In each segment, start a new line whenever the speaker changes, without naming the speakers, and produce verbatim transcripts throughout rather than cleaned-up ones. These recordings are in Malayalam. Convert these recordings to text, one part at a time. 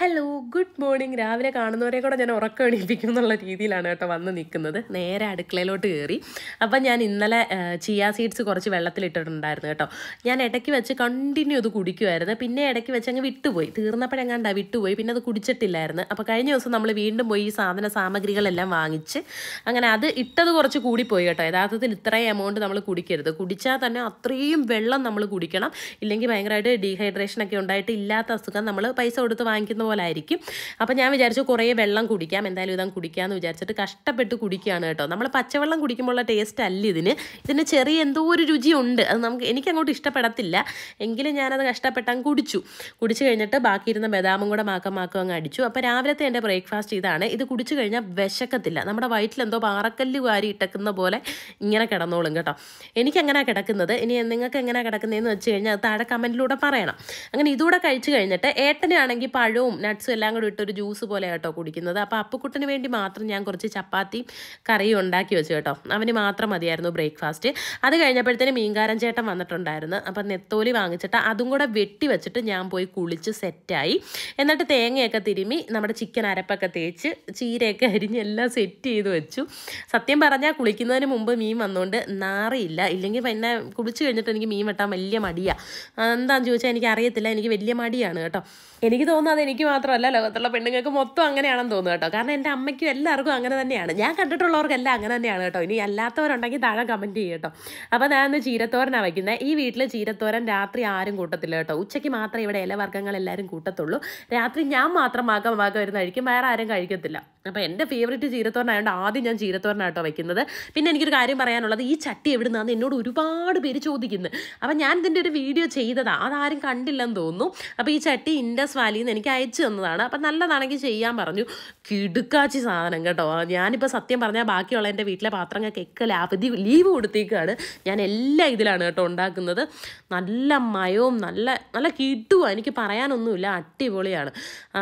Hello good morning. രാവിലെ കാണുന്നവരെ കൂടെ ഞാൻ ഉറക്കം എണീപ്പിക്കും എന്നുള്ള രീതിയിലാണ് കേട്ടോ വന്ന് നിൽക്കുന്നത്. നേരെ അടുക്കളയിലോട്ട് കയറി. അപ്പം ഞാൻ ഇന്നലെ ചിയ സീഡ്സ് കുറച്ച് വെള്ളത്തിലിട്ടിട്ടുണ്ടായിരുന്നു കേട്ടോ. ഞാൻ ഇടയ്ക്ക് വെച്ച് കണ്ടിന്യൂ അത് കുടിക്കുമായിരുന്നു. പിന്നെ ഇടയ്ക്ക് വെച്ച് അങ്ങ് വിട്ടുപോയി, തീർന്നപ്പോഴെങ്ങാണ്ടാ വിട്ടുപോയി. പിന്നെ അത് കുടിച്ചിട്ടില്ലായിരുന്നു. അപ്പോൾ കഴിഞ്ഞ ദിവസം നമ്മൾ വീണ്ടും പോയി ഈ സാധന സാമഗ്രികളെല്ലാം വാങ്ങിച്ച് അങ്ങനെ അത് ഇട്ടത് കുറച്ച് കൂടിപ്പോയി കേട്ടോ. യഥാർത്ഥത്തിൽ ഇത്രയും എമൗണ്ട് നമ്മൾ കുടിക്കരുത്. കുടിച്ചാൽ തന്നെ അത്രയും വെള്ളം നമ്മൾ കുടിക്കണം. ഇല്ലെങ്കിൽ ഭയങ്കരമായിട്ട് ഡീഹൈഡ്രേഷനൊക്കെ ഉണ്ടായിട്ട് ഇല്ലാത്ത അസുഖം നമ്മൾ പൈസ കൊടുത്ത് വാങ്ങിക്കുന്ന പോലെ ആയിരിക്കും. അപ്പം ഞാൻ വിചാരിച്ചു കുറേ വെള്ളം കുടിക്കാം, എന്തായാലും ഇതങ്ങ് കുടിക്കാമെന്ന് വിചാരിച്ചിട്ട് കഷ്ടപ്പെട്ട് കുടിക്കുകയാണ് കേട്ടോ. നമ്മൾ പച്ചവെള്ളം കുടിക്കുമ്പോഴുള്ള ടേസ്റ്റ് അല്ല ഇതിന്. ഇതിന് ചെറിയ എന്തോ ഒരു രുചിയുണ്ട്. അത് നമുക്ക് എനിക്കങ്ങോട്ട് ഇഷ്ടപ്പെടത്തില്ല. എങ്കിലും ഞാനത് കഷ്ടപ്പെട്ടങ്ങ് കുടിച്ചു. കുടിച്ചു കഴിഞ്ഞിട്ട് ബാക്കിയിരുന്ന ബദാമും കൂടെ മാക്കം മാക്കം അങ്ങ് അടിച്ചു. അപ്പോൾ രാവിലത്തെ എൻ്റെ ബ്രേക്ക്ഫാസ്റ്റ് ഇതാണ്. ഇത് കുടിച്ചു കഴിഞ്ഞാൽ വിശക്കത്തില്ല. നമ്മുടെ വയറ്റിലെന്തോ പാറക്കല്ല് വാരി ഇട്ടക്കുന്ന പോലെ ഇങ്ങനെ കിടന്നോളും കേട്ടോ. എനിക്കങ്ങനെ കിടക്കുന്നത്. ഇനി നിങ്ങൾക്ക് എങ്ങനെയാണ് കിടക്കുന്നതെന്ന് വെച്ച് കഴിഞ്ഞാൽ അത് താഴെ കമൻറ്റിലൂടെ പറയണം. അങ്ങനെ ഇതുകൂടെ കഴിച്ചു കഴിഞ്ഞിട്ട് ഏട്ടനാണെങ്കിൽ പഴവും നട്ട്സും എല്ലാം കൂടി ഇട്ടൊരു ജ്യൂസ് പോലെ കേട്ടോ കുടിക്കുന്നത്. അപ്പോൾ അപ്പുക്കുട്ടന് വേണ്ടി മാത്രം ഞാൻ കുറച്ച് ചപ്പാത്തിയും കറിയും ഉണ്ടാക്കി വെച്ചു കേട്ടോ. അവന് മാത്രം മതിയായിരുന്നു ബ്രേക്ക്ഫാസ്റ്റ്. അത് കഴിഞ്ഞപ്പോഴത്തേന് മീൻകാരൻ ചേട്ടൻ വന്നിട്ടുണ്ടായിരുന്നു. അപ്പം നെത്തോലി വാങ്ങിച്ചിട്ട് അതും കൂടെ വെട്ടി വെച്ചിട്ട് ഞാൻ പോയി കുളിച്ച് സെറ്റായി. എന്നിട്ട് തേങ്ങയൊക്കെ തിരുമ്മി നമ്മുടെ ചിക്കൻ അരപ്പൊക്കെ തേച്ച് ചീരയൊക്കെ അരിഞ്ഞ് എല്ലാം സെറ്റ് ചെയ്ത് വെച്ചു. സത്യം പറഞ്ഞാൽ കുളിക്കുന്നതിന് മുമ്പ് മീൻ വന്നുകൊണ്ട് നാറിയില്ല. ഇല്ലെങ്കിൽ പിന്നെ കുളിച്ച് കഴിഞ്ഞിട്ട് എനിക്ക് മീൻ വെട്ടാൻ വലിയ മടിയാണ്. എന്താണെന്ന് ചോദിച്ചാൽ എനിക്ക് അറിയത്തില്ല, എനിക്ക് വലിയ മടിയാണ് കേട്ടോ. എനിക്ക് തോന്നുന്നത് എനിക്ക് മാത്രമല്ല, ലോകത്തുള്ള പെണ്ണുങ്ങൾക്ക് മൊത്തം അങ്ങനെയാണെന്ന് തോന്നുന്നു കേട്ടോ. കാരണം എൻ്റെ അമ്മയ്ക്കും എല്ലാവർക്കും അങ്ങനെ തന്നെയാണ്. ഞാൻ കണ്ടിട്ടുള്ളവർക്കെല്ലാം അങ്ങനെ തന്നെയാണ് കേട്ടോ. ഇനി അല്ലാത്തവരുണ്ടെങ്കിൽ താഴെ കമൻറ്റ് ചെയ്യും കേട്ടോ. അപ്പോൾ ഞാൻ ഇന്ന് ചീരത്തോരനാണ് വയ്ക്കുന്നത്. ഈ വീട്ടിൽ ചീരത്തോരൻ രാത്രി ആരും കൂട്ടത്തില്ല കേട്ടോ. ഉച്ചയ്ക്ക് മാത്രമേ ഇവിടെ ഇലവർഗ്ഗങ്ങൾ എല്ലാവരും കൂട്ടത്തുള്ളൂ. രാത്രി ഞാൻ മാത്രം മാക്കം മാക്കം വരുന്ന കഴിക്കും, വേറെ ആരും കഴിക്കത്തില്ല. അപ്പോൾ എൻ്റെ ഫേവറേറ്റ് ചീരത്തോരനായതുകൊണ്ട് ആദ്യം ഞാൻ ചീരത്തോരനാട്ടോ വയ്ക്കുന്നത്. പിന്നെ എനിക്കൊരു കാര്യം പറയാനുള്ളത്, ഈ ചട്ടി എവിടെ നിന്നാന്ന് എന്നോട് ഒരുപാട് പേര് ചോദിക്കുന്നത്. അപ്പം ഞാൻ ഇതിൻ്റെ ഒരു വീഡിയോ ചെയ്തതാണ്, അതാരും കണ്ടില്ലെന്ന് തോന്നുന്നു. അപ്പോൾ ഈ ചട്ടി ഇൻഡസ് വാലിയിൽ നിന്ന് എനിക്ക് അയച്ചു തന്നതാണ്. അപ്പം നല്ലതാണെങ്കിൽ ചെയ്യാൻ പറഞ്ഞു. കിടുക്കാച്ചി സാധനം കേട്ടോ. ഞാനിപ്പോൾ സത്യം പറഞ്ഞാൽ ബാക്കിയുള്ള എൻ്റെ വീട്ടിലെ പാത്രങ്ങൾക്കൊക്കെ അവധി ലീവ് കൊടുത്തേക്കാണ്. ഞാൻ എല്ലാം ഇതിലാണ് കേട്ടോ ഉണ്ടാക്കുന്നത്. നല്ല മയവും നല്ല നല്ല കിട്ടുക, എനിക്ക് പറയാനൊന്നുമില്ല, അടിപൊളിയാണ്.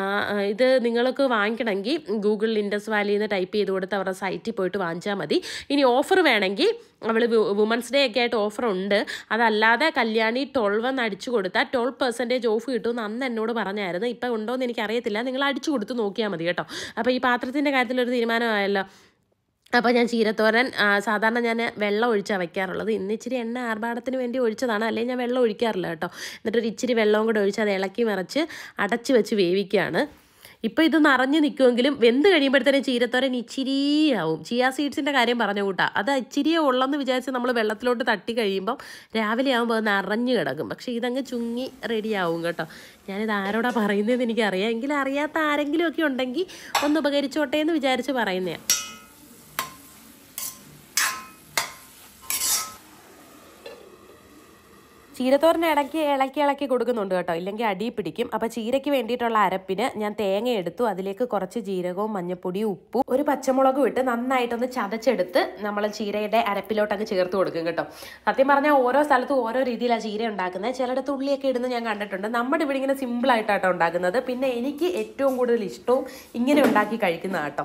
ഇത് നിങ്ങൾക്ക് വാങ്ങിക്കണമെങ്കിൽ ഗൂഗിൾ ഇൻഡസ് വാലിയിൽ നിന്ന് ടൈപ്പ് ചെയ്ത് കൊടുത്ത് അവരുടെ സൈറ്റിൽ പോയിട്ട് വാങ്ങിച്ചാൽ മതി. ഇനി ഓഫർ വേണമെങ്കിൽ അവൾ വുമൻസ് ഡേ ഒക്കെ ആയിട്ട് ഓഫർ ഉണ്ട്. അതല്ലാതെ കല്യാണി ട്വൽവ് എന്ന് അടിച്ചു കൊടുത്താൽ ട്വൽവ് പെർസെൻറ്റേജ് ഓഫ് കിട്ടുമെന്ന് അന്ന് എന്നോട് പറഞ്ഞായിരുന്നു. ഇപ്പം ഉണ്ടോ എന്ന് എനിക്കറിയത്തില്ല. നിങ്ങൾ അടിച്ചു കൊടുത്ത് നോക്കിയാൽ മതി കേട്ടോ. അപ്പോൾ ഈ പാത്രത്തിൻ്റെ കാര്യത്തിലൊരു തീരുമാനമായല്ലോ. അപ്പോൾ ഞാൻ ചീരത്തോരൻ സാധാരണ ഞാൻ വെള്ളം ഒഴിച്ചാണ് വയ്ക്കാറുള്ളത്. ഇന്ന് ഇച്ചിരി എണ്ണ ആർഭാടത്തിന് വേണ്ടി ഒഴിച്ചതാണ്, അല്ലെങ്കിൽ ഞാൻ വെള്ളം ഒഴിക്കാറില്ല കേട്ടോ. എന്നിട്ടൊരു ഇച്ചിരി വെള്ളവും കൂടെ ഒഴിച്ച് അത് ഇളക്കി മറിച്ച് അടച്ച് വെച്ച് വേവിക്കുകയാണ്. ഇപ്പോൾ ഇത് നിറഞ്ഞ് നിൽക്കുമെങ്കിലും വെന്ത് കഴിയുമ്പോഴത്തേനും ചീരത്തോരൻ ഇച്ചിരിയാവും. ചിയ സീഡ്സിൻ്റെ കാര്യം പറഞ്ഞ കൂട്ടാ, അത് ഇച്ചിരിയേ ഉള്ളെന്ന് വിചാരിച്ച് നമ്മൾ വെള്ളത്തിലോട്ട് തട്ടി കഴിയുമ്പം രാവിലെ ആകുമ്പോൾ അത് നിറഞ്ഞ് കിടക്കും. പക്ഷേ ഇതങ്ങ് ചുങ്ങി റെഡിയാവും കേട്ടോ. ഞാനിത് ആരോടാ പറയുന്നതെന്ന് എനിക്കറിയാം. എങ്കിലും അറിയാത്ത ആരെങ്കിലും ഒക്കെ ഉണ്ടെങ്കിൽ ഒന്ന് ഉപകരിച്ചോട്ടെ എന്ന് വിചാരിച്ച് പറയുന്നതാണ്. ചീരത്തോരന് ഇടയ്ക്ക് ഇളക്കി ഇളക്കി കൊടുക്കുന്നുണ്ട് കേട്ടോ, ഇല്ലെങ്കിൽ അടി പിടിക്കും. അപ്പോൾ ചീരയ്ക്ക് വേണ്ടിയിട്ടുള്ള അരപ്പിന് ഞാൻ തേങ്ങ എടുത്തു. അതിലേക്ക് കുറച്ച് ജീരകവും മഞ്ഞപ്പൊടിയും ഉപ്പും ഒരു പച്ചമുളകും ഇട്ട് നന്നായിട്ടൊന്ന് ചതച്ചെടുത്ത് നമ്മൾ ചീരയുടെ അരപ്പിലോട്ടങ്ങ് ചേർത്ത് കൊടുക്കും കേട്ടോ. സത്യം പറഞ്ഞാൽ ഓരോ സ്ഥലത്തും ഓരോ രീതിയിലാണ് ചീര ഉണ്ടാക്കുന്നത്. ചിലയിടത്ത് ഉള്ളിയൊക്കെ ഇടുന്ന ഞാൻ കണ്ടിട്ടുണ്ട്. നമ്മുടെ ഇവിടെ ഇങ്ങനെ സിമ്പിളായിട്ടാട്ടോ ഉണ്ടാക്കുന്നത്. പിന്നെ എനിക്ക് ഏറ്റവും കൂടുതൽ ഇഷ്ടവും ഇങ്ങനെ ഉണ്ടാക്കി കഴിക്കുന്ന കേട്ടോ.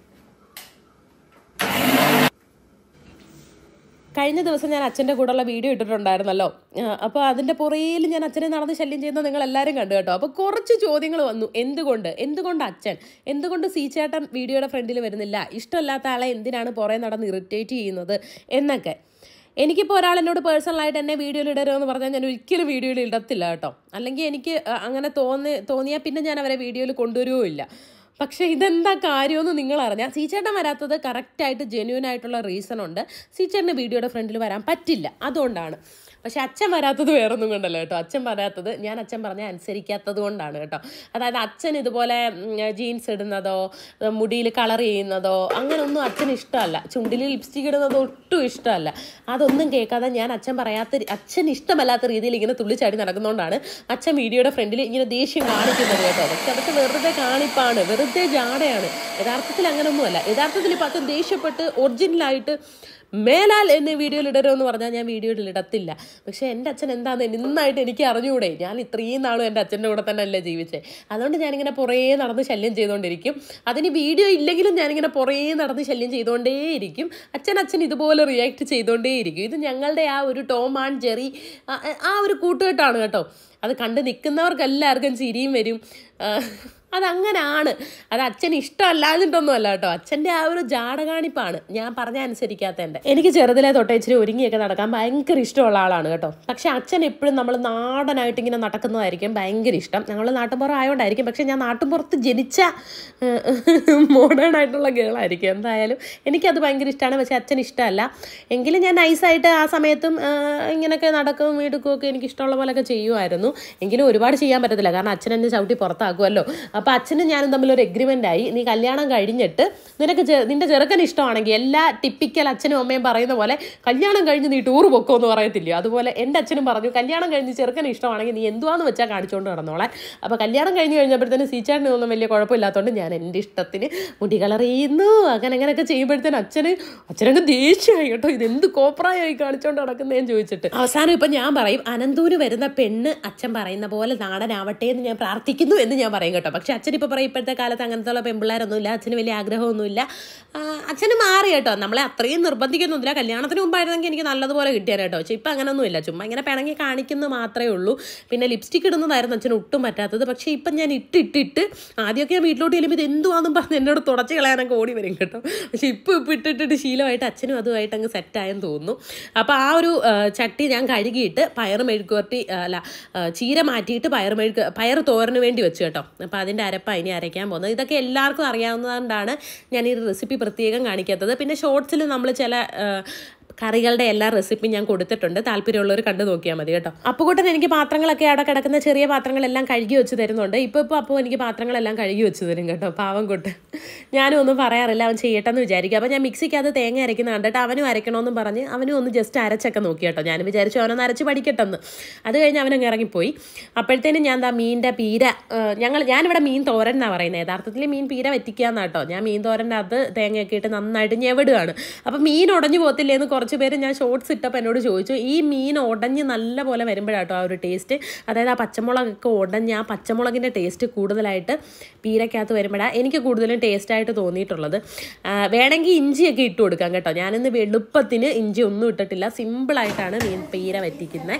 കഴിഞ്ഞ ദിവസം ഞാൻ അച്ഛൻ്റെ കൂടെയുള്ള വീഡിയോ ഇട്ടിട്ടുണ്ടായിരുന്നല്ലോ. അപ്പോൾ അതിൻ്റെ പുറയിൽ ഞാൻ അച്ഛനെ നടന്ന് ശല്യം ചെയ്യുന്നത് നിങ്ങൾ എല്ലാവരും കണ്ടു കേട്ടോ. അപ്പോൾ കുറച്ച് ചോദ്യങ്ങൾ വന്നു. എന്തുകൊണ്ട് എന്തുകൊണ്ട് അച്ഛൻ എന്തുകൊണ്ട് സീച്ചേട്ടൻ വീഡിയോയുടെ ഫ്രണ്ടിൽ വരുന്നില്ല, ഇഷ്ടമല്ലാത്ത ആളെ എന്തിനാണ് പുറകെ നടന്ന് ഇറിറ്റേറ്റ് ചെയ്യുന്നത് എന്നൊക്കെ. എനിക്കിപ്പോൾ ഒരാൾ എന്നോട് പേഴ്സണലായിട്ട് എന്നെ വീഡിയോയിൽ ഇടരുമെന്ന് പറഞ്ഞാൽ ഞാൻ ഒരിക്കലും വീഡിയോയിൽ ഇടത്തില്ല കേട്ടോ. അല്ലെങ്കിൽ എനിക്ക് അങ്ങനെ തോന്നി തോന്നിയാൽ പിന്നെ ഞാൻ അവരെ വീഡിയോയിൽ കൊണ്ടുവരുകയില്ല. പക്ഷേ ഇതെന്താ കാര്യമെന്ന് നിങ്ങൾ അറിഞ്ഞാൽ, സീച്ചേട്ടൻ വരാത്തത് കറക്റ്റായിട്ട് ജെന്യൂൻ ആയിട്ടുള്ള റീസൺ ഉണ്ട്. സീച്ചേട്ടന് വീഡിയോയുടെ ഫ്രണ്ടിൽ വരാൻ പറ്റില്ല, അതുകൊണ്ടാണ്. പക്ഷെ അച്ഛൻ വരാത്തത് വേറൊന്നും കൊണ്ടല്ല കേട്ടോ. അച്ഛൻ വരാത്തത് ഞാൻ അച്ഛൻ പറഞ്ഞാൽ അനുസരിക്കാത്തത് കൊണ്ടാണ് കേട്ടോ. അതായത് അച്ഛൻ ഇതുപോലെ ജീൻസ് ഇടുന്നതോ മുടിയിൽ കളർ ചെയ്യുന്നതോ അങ്ങനെയൊന്നും അച്ഛന് ഇഷ്ടമല്ല. ചുണ്ടിൽ ലിപ്സ്റ്റിക് ഇടുന്നതോ ഒട്ടും ഇഷ്ടമല്ല. അതൊന്നും കേൾക്കാതെ ഞാൻ അച്ഛൻ പറയാത്ത അച്ഛൻ ഇഷ്ടമല്ലാത്ത രീതിയിൽ ഇങ്ങനെ തുള്ളിച്ചാടി നടക്കുന്നതുകൊണ്ടാണ് അച്ഛൻ വീഡിയോയുടെ ഫ്രണ്ടിൽ ഇങ്ങനെ ദേഷ്യം കാണിക്കുന്നത് കേട്ടോ. പക്ഷെ അതൊക്കെ വെറുതെ കാണിപ്പാണ്, വെറുതെ ജാടയാണ്. യഥാർത്ഥത്തിൽ അങ്ങനെയൊന്നുമല്ല. യഥാർത്ഥത്തിൽ ഇപ്പം അച്ഛൻ ദേഷ്യപ്പെട്ട് ഒറിജിനലായിട്ട് മേലാൽ എന്നെ വീഡിയോയിൽ ഇടരുമെന്ന് പറഞ്ഞാൽ ഞാൻ വീഡിയോയിൽ ഇടത്തില്ല. പക്ഷേ എൻ്റെ അച്ഛൻ എന്താണെന്ന് നന്നായിട്ട് എനിക്ക് അറിഞ്ഞുകൂടെ. ഞാൻ ഇത്രയും നാളും എൻ്റെ അച്ഛൻ്റെ കൂടെ തന്നെ അല്ലേ ജീവിച്ചേ. അതുകൊണ്ട് ഞാനിങ്ങനെ പുറകെ നടന്ന് ശല്യം ചെയ്തുകൊണ്ടിരിക്കും. അതിന് വീഡിയോ ഇല്ലെങ്കിലും ഞാനിങ്ങനെ പുറകെ നടന്ന് ശല്യം ചെയ്തുകൊണ്ടേയിരിക്കും. അച്ഛൻ അച്ഛൻ ഇതുപോലെ റിയാക്ട് ചെയ്തുകൊണ്ടേയിരിക്കും. ഇത് ഞങ്ങളുടെ ആ ഒരു ടോം ആൻഡ് ജെറി ആ ഒരു കൂട്ടുകെട്ടാണ് കേട്ടോ. അത് കണ്ട് നിൽക്കുന്നവർക്ക് എല്ലാവർക്കും ചിരിയും വരും. അതങ്ങനെയാണ്. അത് അച്ഛന് ഇഷ്ടമല്ലാതിട്ടൊന്നും അല്ല കേട്ടോ. അച്ഛൻ്റെ ആ ഒരു ജാടകാണിപ്പാണ് ഞാൻ പറഞ്ഞ അനുസരിക്കാത്തതിൻ്റെ. എനിക്ക് ചെറുതിലെ തൊട്ടേ ഇച്ചിരി ഒരുങ്ങിയൊക്കെ നടക്കാൻ ഭയങ്കര ഇഷ്ടമുള്ള ആളാണ് കേട്ടോ. പക്ഷെ അച്ഛൻ എപ്പോഴും നമ്മൾ നാടനായിട്ട് ഇങ്ങനെ നടക്കുന്നതായിരിക്കും ഭയങ്കര ഇഷ്ടം. ഞങ്ങൾ നാട്ടുപുറം ആയതുകൊണ്ടായിരിക്കും. പക്ഷെ ഞാൻ നാട്ടുപുറത്ത് ജനിച്ച മോഡേൺ ആയിട്ടുള്ള ഗേളായിരിക്കും. എന്തായാലും എനിക്കത് ഭയങ്കര ഇഷ്ടമാണ്. പക്ഷെ അച്ഛന് ഇഷ്ടമല്ല. എങ്കിലും ഞാൻ നൈസായിട്ട് ആ സമയത്തും ഇങ്ങനെയൊക്കെ നടക്കും എടുക്കുകയൊക്കെ എനിക്ക് ഇഷ്ടമുള്ള പോലെയൊക്കെ ചെയ്യുമായിരുന്നു. എങ്കിലും ഒരുപാട് ചെയ്യാൻ പറ്റത്തില്ല, കാരണം അച്ഛൻ എന്നെ ചവിട്ടി പുറത്താക്കുമല്ലോ. അപ്പോൾ അച്ഛനും ഞാനും തമ്മിലൊരു എഗ്രിമെൻ്റ് ആയി, നീ കല്യാണം കഴിഞ്ഞിട്ട് നിനക്ക് നിൻ്റെ ചെറുക്കന് ഇഷ്ടമാണെങ്കിൽ എല്ലാ ടിപ്പിക്കൽ അച്ഛനും അമ്മയും പറയുന്ന പോലെ കല്യാണം കഴിഞ്ഞ് നീ ടൂർ പൊക്കോ എന്ന് പറയത്തില്ലയോ, അതുപോലെ എൻ്റെ അച്ഛനും പറഞ്ഞു കല്യാണം കഴിഞ്ഞ് ചെറുക്കന് ഇഷ്ടമാണെങ്കിൽ നീ എന്തുവാന്ന് വെച്ചാൽ കാണിച്ചുകൊണ്ട് നടന്നോളാൻ. അപ്പോൾ കല്യാണം കഴിഞ്ഞ് കഴിഞ്ഞപ്പോഴത്തേന് സീച്ചാട്ടിന് ഒന്നും വലിയ കുഴപ്പമില്ലാത്തതുകൊണ്ട് ഞാൻ എൻ്റെ ഇഷ്ടത്തിന് മുടി കളർ ചെയ്യുന്നു, അങ്ങനെ അങ്ങനെയൊക്കെ ചെയ്യുമ്പോഴത്തേന് അച്ഛന് അച്ഛനങ്ങ് ദേഷ്യമായി കേട്ടോ. ഇതെന്ത് കോപ്രായമായി കാണിച്ചുകൊണ്ട് നടക്കുന്നതെന്ന് ചോദിച്ചിട്ട്. അവസാനം ഇപ്പം ഞാൻ പറയും, അനന്തൂര് വരുന്ന പെണ്ണ് അച്ഛൻ പറയുന്ന പോലെ നാടനാവട്ടെ എന്ന് ഞാൻ പ്രാർത്ഥിക്കുന്നു എന്ന് ഞാൻ പറയും കേട്ടോ. പക്ഷെ അച്ഛൻ ഇപ്പോൾ പറയും ഇപ്പോഴത്തെ കാലത്ത് അങ്ങനത്തെ ഉള്ള പെൺപിള്ളേരൊന്നുമില്ല, അച്ഛന് വലിയ ആഗ്രഹമൊന്നുമില്ല. അച്ഛന് മാറി കേട്ടോ, നമ്മളെ അത്രയും നിർബന്ധിക്കൊന്നുമില്ല. കല്യാണത്തിന് മുമ്പായിരുന്നെങ്കിൽ എനിക്ക് നല്ലതുപോലെ കിട്ടിയാൽ കേട്ടോ. പക്ഷെ ഇപ്പം അങ്ങനെയൊന്നുമില്ല, ചുമ്മാ ഇങ്ങനെ പിണങ്ങി കാണിക്കുന്നത് മാത്രമേ ഉള്ളൂ. പിന്നെ ലിപ്സ്റ്റിക് ഇടുന്നതായിരുന്നു അച്ഛന് ഒട്ടും പറ്റാത്തത്. പക്ഷേ ഇപ്പം ഞാൻ ഇട്ടിട്ടിട്ട് ആദ്യമൊക്കെ ഞാൻ വീട്ടിലോട്ട് ചെല്ലുമ്പോൾ ഇത് എന്തുവാന്നും പറഞ്ഞ് എന്നോട് തുടച്ച് കളയാനൊക്കെ ഓടി വരും കേട്ടോ. പക്ഷെ ഇപ്പോൾ ഇപ്പോൾ ഇട്ടിട്ടിട്ട് ശീലമായിട്ട് അച്ഛനും അതുമായിട്ട് അങ്ങ് സെറ്റായെന്ന് തോന്നുന്നു. അപ്പോൾ ആ ഒരു ചട്ടി ഞാൻ കഴുകിയിട്ട് പയർ മെഴുക്കുവരട്ടി അല്ല ചീര മാറ്റിയിട്ട് പയർ മെഴുക്ക് പയർ തോരന് വേണ്ടി വെച്ചു കേട്ടോ. അപ്പോൾ അതിൻ്റെ അരപ്പ ഇനി അരയ്ക്കാൻ പോകുന്നത്. ഇതൊക്കെ എല്ലാവർക്കും അറിയാവുന്നതുകൊണ്ടാണ് ഞാൻ ഈ റെസിപ്പി പ്രത്യേകം കാണിക്കാത്തത്. പിന്നെ ഷോർട്സിൽ നമ്മൾ ചില കറികളുടെ എല്ലാ റെസിപ്പിയും ഞാൻ കൊടുത്തിട്ടുണ്ട്, താല്പര്യമുള്ളവർ കണ്ടു നോക്കിയാൽ മതി കേട്ടോ. അപ്പുകൂട്ടൻ എനിക്ക് പാത്രങ്ങളൊക്കെ അവിടെ കിടക്കുന്ന ചെറിയ പാത്രങ്ങളെല്ലാം കഴുകി വെച്ച് തരുന്നുണ്ട്. ഇപ്പോൾ ഇപ്പോൾ അപ്പോൾ എനിക്ക് പാത്രങ്ങളെല്ലാം കഴുകി വെച്ച് തരും കേട്ടോ, പാവം കൂട്ട്. ഞാനും ഒന്നും പറയാറില്ല, അവൻ ചെയ്യട്ടെന്ന് വിചാരിക്കും. അപ്പോൾ ഞാൻ മിക്സിക്കകത്ത് തേങ്ങ അരയ്ക്കുന്ന കണ്ടിട്ട് അവനും അരയ്ക്കണമെന്നും പറഞ്ഞ് അവനും ഒന്ന് ജസ്റ്റ് അരച്ചൊക്കെ നോക്കി കേട്ടോ. ഞാൻ വിചാരിച്ചു അവനൊന്ന് അരച്ച് പഠിക്കട്ടെന്ന്. അത് കഴിഞ്ഞ് അവനങ്ങ് ഇറങ്ങിപ്പോയി. അപ്പോഴത്തേനും ഞാൻ എന്താ മീനിൻ്റെ പീര, ഞങ്ങൾ ഞാനിവിടെ മീൻ തോരൻ എന്നാണ് പറയുന്നത്, യഥാർത്ഥത്തിൽ മീൻ പീര വറ്റിക്കാന്ന് കേട്ടോ. ഞാൻ മീൻ തോരൻ്റെ അത് തേങ്ങയൊക്കെ ഇട്ട് നന്നായിട്ട് ഞെവിടുകയാണ്. അപ്പോൾ മീൻ ഉടഞ്ഞു പോകത്തില്ലേന്ന് കുറച്ച് പേര് ഞാൻ ഷോർട്സ് ഇട്ടപ്പോൾ എന്നോട് ചോദിച്ചു. ഈ മീൻ ഉടഞ്ഞ് നല്ല പോലെ വരുമ്പോഴാട്ടോ ആ ഒരു ടേസ്റ്റ്, അതായത് ആ പച്ചമുളകൊക്കെ ഉടഞ്ഞ് ആ പച്ചമുളകിൻ്റെ ടേസ്റ്റ് കൂടുതലായിട്ട് പീരക്കകത്ത് വരുമ്പോഴാണ് എനിക്ക് കൂടുതലും ടേസ്റ്റായിട്ട് തോന്നിയിട്ടുള്ളത്. വേണമെങ്കിൽ ഇഞ്ചിയൊക്കെ ഇട്ട് കൊടുക്കാം കേട്ടോ. ഞാനിന്ന് എളുപ്പത്തിന് ഇഞ്ചി ഒന്നും ഇട്ടിട്ടില്ല, സിമ്പിളായിട്ടാണ് മീൻ പീര വറ്റിക്കുന്നത്.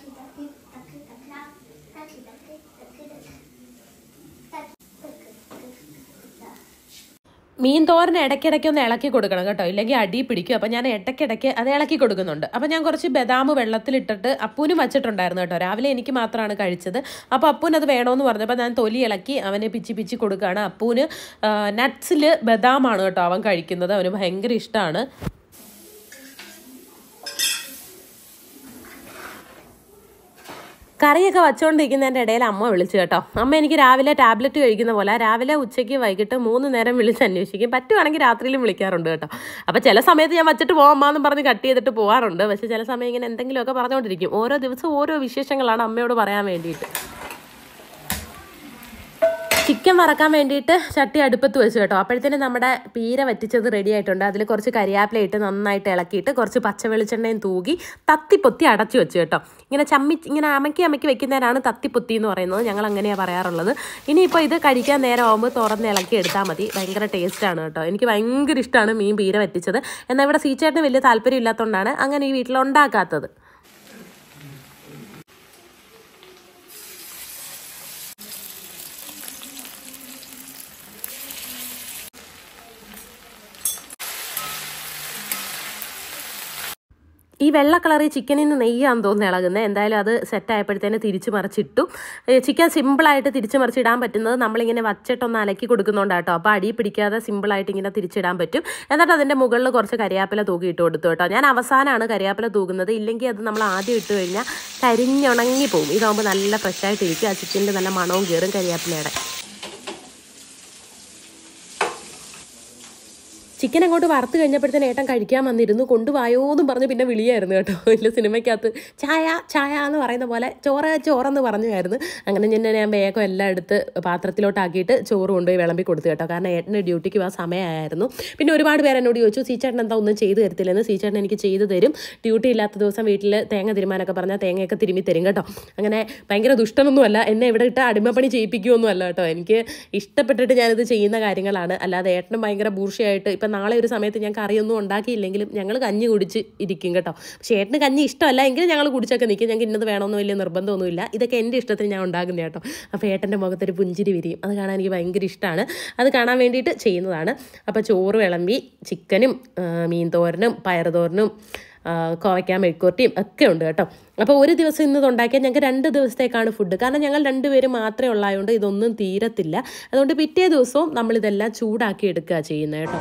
മീൻ തോരന് ഇടയ്ക്കിടയ്ക്ക് ഒന്ന് ഇളക്കി കൊടുക്കണം കേട്ടോ, ഇല്ലെങ്കിൽ അടി പിടിക്കും. അപ്പോൾ ഞാൻ ഇടയ്ക്കിടയ്ക്ക് അത് ഇളക്കി കൊടുക്കുന്നുണ്ട്. അപ്പോൾ ഞാൻ കുറച്ച് ബദാം വെള്ളത്തിലിട്ടിട്ട് അപ്പൂനും വച്ചിട്ടുണ്ടായിരുന്നു കേട്ടോ. രാവിലെ എനിക്ക് മാത്രമാണ് കഴിച്ചത്. അപ്പോൾ അപ്പൂന് അത് വേണമെന്ന് പറഞ്ഞപ്പോൾ ഞാൻ തൊലി ഇളക്കി അവന് പിച്ചി പിച്ചി കൊടുക്കുകയാണ്. അപ്പൂന് നട്ട്സിൽ ബദാമാണ് കേട്ടോ അവൻ കഴിക്കുന്നത്, അവന് ഭയങ്കര ഇഷ്ടമാണ്. കറിയൊക്കെ വച്ചുകൊണ്ടിരിക്കുന്നതിൻ്റെ ഇടയിൽ അമ്മ വിളിച്ചു കേട്ടോ. അമ്മ എനിക്ക് രാവിലെ ടാബ്ലറ്റ് കഴിക്കുന്ന പോലെ രാവിലെ ഉച്ചയ്ക്ക് വൈകിട്ട് മൂന്ന് നേരം വിളിച്ച് അന്വേഷിക്കും. പറ്റുവാണെങ്കിൽ രാത്രിയിലും വിളിക്കാറുണ്ട് കേട്ടോ. അപ്പോൾ ചില സമയത്ത് ഞാൻ വച്ചിട്ട് പോകാം അമ്മ എന്നും പറഞ്ഞ് കട്ട് ചെയ്തിട്ട് പോകാറുണ്ട്. പക്ഷേ ചില സമയം ഇങ്ങനെ എന്തെങ്കിലുമൊക്കെ പറഞ്ഞുകൊണ്ടിരിക്കും. ഓരോ ദിവസവും ഓരോ വിശേഷങ്ങളാണ് അമ്മയോട് പറയാൻ വേണ്ടിയിട്ട്. ചിക്കൻ വറക്കാൻ വേണ്ടിയിട്ട് ചട്ടി അടുപ്പത്ത് വെച്ചു കേട്ടോ. അപ്പോഴത്തേനും നമ്മുടെ പീര വറ്റിച്ചത് റെഡി ആയിട്ടുണ്ട്. അതിൽ കുറച്ച് കരിയാപ്പില ഇട്ട് നന്നായിട്ട് ഇളക്കിയിട്ട് കുറച്ച് പച്ച വെളിച്ചെണ്ണയും തൂകി തത്തിപ്പൊത്തി അടച്ചു വെച്ചു കേട്ടോ. ഇങ്ങനെ ചമ്മി ഇങ്ങനെ അമക്കി അമക്കി വെക്കുന്നതിനാണ് തത്തിപ്പൊത്തി എന്ന് പറയുന്നത്, ഞങ്ങൾ അങ്ങനെയാണ് പറയാറുള്ളത്. ഇനിയിപ്പോൾ ഇത് കഴിക്കാൻ നേരം ആകുമ്പോൾ തുറന്ന് ഇളക്കി എടുത്താൽ മതി. ഭയങ്കര ടേസ്റ്റാണ് കേട്ടോ. എനിക്ക് ഭയങ്കര ഇഷ്ടമാണ് മീൻ പീര വറ്റിച്ചത്. എന്നാൽ ഇവിടെ സീച്ചേട്ടന് വലിയ താല്പര്യം ഇല്ലാത്തതുകൊണ്ടാണ് അങ്ങനെ ഈ വീട്ടിൽ ഉണ്ടാക്കാത്തത്. ഈ വെള്ള കളറിൽ ചിക്കനിൽ നിന്ന് നെയ്യാന്ന് തോന്നുന്നു ഇളകുന്നത്. എന്തായാലും അത് സെറ്റായപ്പോഴത്തേന് തിരിച്ച് മറിച്ചിട്ടു. ചിക്കൻ സിമ്പിളായിട്ട് തിരിച്ച് മറിച്ചിടാൻ പറ്റുന്നത് നമ്മളിങ്ങനെ വച്ചിട്ടൊന്ന് അലക്കി കൊടുക്കുന്നുണ്ടാട്ടോ. അപ്പോൾ അടി പിടിക്കാതെ സിമ്പിളായിട്ട് ഇങ്ങനെ തിരിച്ചിടാൻ പറ്റും. എന്നിട്ട് അതിൻ്റെ മുകളിൽ കുറച്ച് കരിയാപ്പില തൂക്കി ഇട്ട് കൊടുത്തു കേട്ടോ. ഞാൻ അവസാനമാണ് കരിയാപ്പില തൂകുന്നത്, ഇല്ലെങ്കിൽ അത് നമ്മൾ ആദ്യം ഇട്ട് കഴിഞ്ഞാൽ കരിഞ്ഞുണങ്ങി പോകും. ഇതാകുമ്പോൾ നല്ല ഫ്രഷായിട്ടിരിക്കും. ആ ചിക്കനിൽ നല്ല മണവും കയറും കരിയാപ്പിലയുടെ. ചിക്കൻ അങ്ങോട്ട് വറുത്ത് കഴിഞ്ഞപ്പോഴത്തേന് ഏട്ടൻ കഴിക്കാൻ വന്നിരുന്നു. കൊണ്ടുപോയോ എന്നും പറഞ്ഞ് പിന്നെ വിളിയായിരുന്നു കേട്ടോ. വലിയ സിനിമയ്ക്കകത്ത് ചായ ചായ എന്ന് പറയുന്ന പോലെ ചോറ് ചോറെന്ന് പറഞ്ഞായിരുന്നു. അങ്ങനെ ഞാൻ ഞാൻ വേഗം എല്ലാം എടുത്ത് പാത്രത്തിലോട്ടാക്കിയിട്ട് ചോറ് കൊണ്ടുപോയി വിളമ്പി കൊടുത്തു കേട്ടോ. കാരണം ഏട്ടൻ്റെ ഡ്യൂട്ടിക്ക് ആ സമയമായിരുന്നു. പിന്നെ ഒരുപാട് പേര് എന്നോട് ചോദിച്ചു സീച്ചേട്ടൻ എന്താ ഒന്നും ചെയ്ത് തരത്തില്ലെന്ന്. സീച്ചേട്ടൻ എനിക്ക് ചെയ്തു തരും. ഡ്യൂട്ടി ഇല്ലാത്ത ദിവസം വീട്ടിൽ തേങ്ങ തിരുമാനൊക്കെ പറഞ്ഞാൽ തേങ്ങയൊക്കെ തിരുമ്മി തരും കേട്ടോ. അങ്ങനെ ഭയങ്കര ദുഷ്ടനൊന്നുമല്ല, എന്നെ ഇവിടെ ഇട്ട് അടിമപ്പണി ചെയ്യിപ്പിക്കുകയൊന്നും അല്ല കേട്ടോ. എനിക്ക് ഇഷ്ടപ്പെട്ടിട്ട് ഞാനിത് ചെയ്യുന്ന കാര്യങ്ങളാണ്. അല്ലാതെ ഏട്ടനും ഭയങ്കര ബൂർഷയായിട്ട് ഇപ്പം ഇപ്പം നാളെ ഒരു സമയത്ത് ഞാൻ കറിയൊന്നും ഉണ്ടാക്കിയില്ലെങ്കിലും ഞങ്ങൾ കഞ്ഞി കുടിച്ച് ഇരിക്കും കേട്ടോ. പക്ഷേ ഏട്ടന് കഞ്ഞി ഇഷ്ടമല്ല എങ്കിലും ഞങ്ങൾ കുടിച്ചൊക്കെ നിൽക്കും. ഞങ്ങൾക്ക് ഇന്നത് വേണമെന്ന് വലിയ നിർബന്ധമൊന്നുമില്ല. ഇതൊക്കെ എൻ്റെ ഇഷ്ടത്തിന് ഞാൻ ഉണ്ടാക്കുന്ന കേട്ടോ. അപ്പോൾ ഏട്ടൻ്റെ മുഖത്തൊരു പുഞ്ചിരി വിരിയും. അത് കാണാൻ എനിക്ക് ഭയങ്കര ഇഷ്ടമാണ്. അത് കാണാൻ വേണ്ടിയിട്ട് ചെയ്യുന്നതാണ്. അപ്പോൾ ചോറ് വിളമ്പി ചിക്കനും മീൻ തോരനും പയർ തോരനും കോവയ്ക്കാൻ മെഴുക്കുവരട്ടിയും ഒക്കെ ഉണ്ട് കേട്ടോ. അപ്പോൾ ഒരു ദിവസം ഇന്നത് ഉണ്ടാക്കിയാൽ ഞങ്ങൾക്ക് രണ്ട് ദിവസത്തേക്കാണ് ഫുഡ്. കാരണം ഞങ്ങൾ രണ്ടുപേരും മാത്രമേ ഉള്ളതുകൊണ്ട് ഇതൊന്നും തീരത്തില്ല. അതുകൊണ്ട് പിറ്റേ ദിവസവും നമ്മളിതെല്ലാം ചൂടാക്കി എടുക്കുക ചെയ്യുന്നത് കേട്ടോ.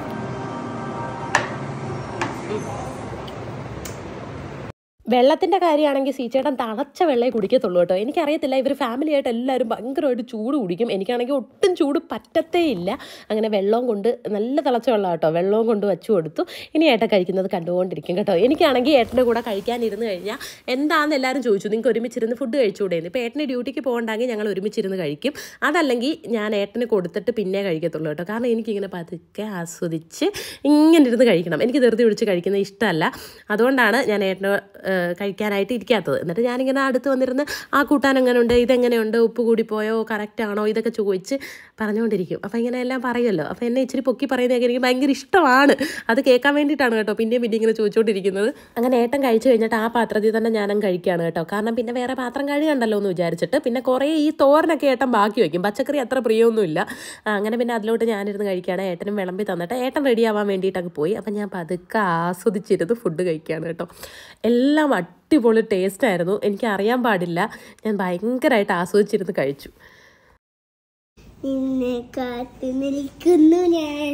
വെള്ളത്തിൻ്റെ കാര്യമാണെങ്കിൽ സീച്ചേട്ടൻ തണച്ച വെള്ളമേ കുടിക്കത്തുള്ളൂ കേട്ടോ. എനിക്കറിയത്തില്ല, ഇവർ ഫാമിലിയായിട്ട് എല്ലാവരും ഭയങ്കരമായിട്ട് ചൂട് കുടിക്കും. എനിക്കാണെങ്കിൽ ഒട്ടും ചൂട് പറ്റത്തേ ഇല്ല. അങ്ങനെ വെള്ളവും കൊണ്ട് നല്ല തിളച്ച വെള്ളം കേട്ടോ, വെള്ളവും കൊണ്ട് വെച്ചു കൊടുത്തു. ഇനി ഏട്ടൻ കഴിക്കുന്നത് കണ്ടുകൊണ്ടിരിക്കും കേട്ടോ. എനിക്കാണെങ്കിൽ ഏട്ടൻ്റെ കൂടെ കഴിക്കാനിരുന്ന് കഴിഞ്ഞാൽ എന്താണെന്ന് എല്ലാവരും ചോദിച്ചു, നിങ്ങൾക്ക് ഒരുമിച്ചിരുന്ന് ഫുഡ് കഴിച്ചുകൂടെയെന്ന്. ഇപ്പോൾ ഏട്ടന് ഡ്യൂട്ടിക്ക് പോകണ്ടെങ്കിൽ ഞങ്ങൾ ഒരുമിച്ചിരുന്ന് കഴിക്കും. അതല്ലെങ്കിൽ ഞാൻ ഏട്ടന് കൊടുത്തിട്ട് പിന്നെ കഴിക്കത്തുള്ളൂ കേട്ടോ. കാരണം എനിക്കിങ്ങനെ പതുക്കെ ആസ്വദിച്ച് ഇങ്ങനെ ഇരുന്ന് കഴിക്കണം. എനിക്ക് ധൃതി പിടിച്ച് കഴിക്കുന്നത് ഇഷ്ടമല്ല. അതുകൊണ്ടാണ് ഞാൻ ഏട്ടന് കഴിക്കാനായിട്ട് ഇരിക്കാത്തത്. എന്നിട്ട് ഞാനിങ്ങനെ അടുത്ത് വന്നിരുന്ന് ആ കൂട്ടാൻ എങ്ങനെയുണ്ട്, ഇതെങ്ങനെയുണ്ട്, ഉപ്പ് കൂടിപ്പോയോ, കറക്റ്റാണോ, ഇതൊക്കെ ചോദിച്ച് പറഞ്ഞുകൊണ്ടിരിക്കും. അപ്പോൾ ഇങ്ങനെ എല്ലാം പറയുമല്ലോ. അപ്പോൾ എന്നെ ഇച്ചിരി പൊക്കി പറയുന്നതൊക്കെ എനിക്ക് ഭയങ്കര ഇഷ്ടമാണ്. അത് കേൾക്കാൻ വേണ്ടിയിട്ടാണ് കേട്ടോ പിന്നെയും പിന്നെ ഇങ്ങനെ ചോദിച്ചുകൊണ്ടിരിക്കുന്നത്. അങ്ങനെ ഏട്ടൻ കഴിച്ചു കഴിഞ്ഞിട്ട് ആ പാത്രത്തിൽ തന്നെ ഞാനും കഴിക്കുകയാണ് കേട്ടോ. കാരണം പിന്നെ വേറെ പാത്രം കഴുകണ്ടല്ലോ എന്ന് വിചാരിച്ചിട്ട്. പിന്നെ കുറേ ഈ തോരനൊക്കെ ഏട്ടൻ ബാക്കി വയ്ക്കും. പച്ചക്കറി അത്ര പ്രിയമൊന്നുമില്ല. അങ്ങനെ പിന്നെ അതിലോട്ട് ഞാനിരുന്ന് കഴിക്കുകയാണ്. ഏട്ടനും വിളമ്പി തന്നിട്ട് ഏട്ടൻ റെഡി ആവാൻ വേണ്ടിയിട്ടൊക്കെ പോയി. അപ്പം ഞാൻ പതുക്കെ ആസ്വദിച്ചിരുന്ന് ഫുഡ് കഴിക്കുകയാണ് കേട്ടോ. എല്ലാം അടിപൊളി ടേസ്റ്റായിരുന്നു. എനിക്ക് അറിയാൻ പാടില്ല, ഞാൻ ഭയങ്കരമായിട്ട് ആസ്വദിച്ചിരുന്ന് കഴിച്ചു.
നിന്നെ കാത്തു നിൽക്കുന്നു ഞാൻ.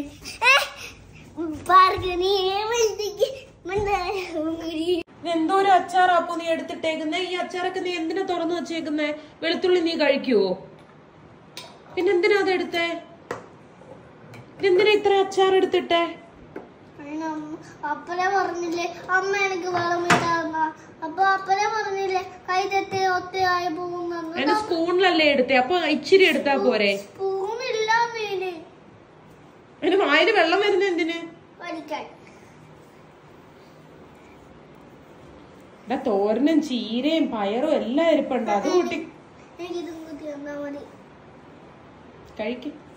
എന്തോ ഒരു അച്ചാറാപ്പോ നീ എടുത്തിട്ടേക്കുന്നേ? ഈ അച്ചാറൊക്കെ നീ എന്തിനാ തുറന്നു വെച്ചേക്കുന്നേ? വെളുത്തുള്ളി നീ കഴിക്കുവോ? പിന്നെന്തിനാ അത് എടുത്തേ? എന്തിനാ ഇത്ര അച്ചാർ എടുത്തിട്ടേ?
അപ്പനെ പറഞ്ഞില്ലേ അമ്മ എനിക്ക് വളമിട്ടാന്ന. അപ്പൊ അപ്പനെ പറഞ്ഞില്ലേ കൈ തെറ്റി ഒറ്റയായി പോകുന്ന.
സ്പൂണിലല്ലേ എടുത്തേ? അപ്പൊ ഇച്ചിരി എടുത്താ പോരെ?
സ്പൂണില്ല മീന്.
അതിന് വായില് വെള്ളം വരുന്ന എന്തിന്?
പഠിക്കാൻ.
തോരനും ചീരയും പയറും എല്ലാം ഇരിപ്പുണ്ട്. അത് കൂട്ടി
എനിക്ക് ഇതും കൂട്ടി തന്നാ മതി.
കഴിക്കും.